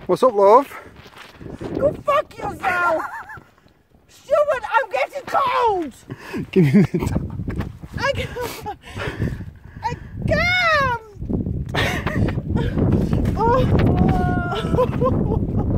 What's up, love? Go fuck yourself! Stuart, I'm getting cold! Give me the dog. I can't! I can't! Oh.